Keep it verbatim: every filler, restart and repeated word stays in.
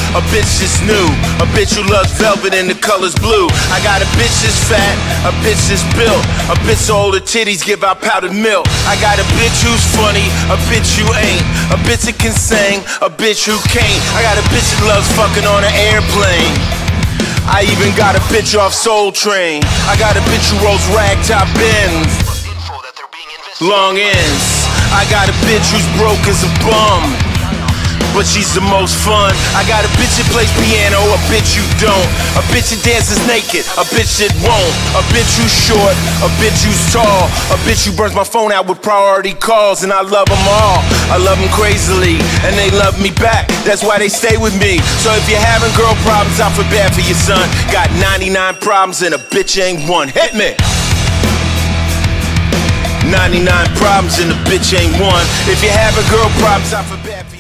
a bitch that's new, a bitch who loves velvet and the color's blue. I got a bitch that's fat, a bitch that's built, a bitch so all the titties give out powdered milk. I got a bitch who's funny, a bitch who ain't, a bitch that can sing, a bitch who can't. I got a bitch that loves fucking on an airplane. I even got a bitch off Soul Train. I got a bitch who rolls ragtop bins, long ends. I got a bitch who's broke as a bum, but she's the most fun. I got a bitch that plays piano, a bitch who don't, a bitch that dances naked, a bitch that won't, a bitch who's short, a bitch who's tall, a bitch who burns my phone out with priority calls. And I love them all, I love them crazily, and they love me back, that's why they stay with me. So if you're having girl problems, I feel bad for your son. Got ninety-nine problems and a bitch ain't one. Hit me! ninety-nine problems and a bitch ain't one. If you're having girl problems, I feel bad for you.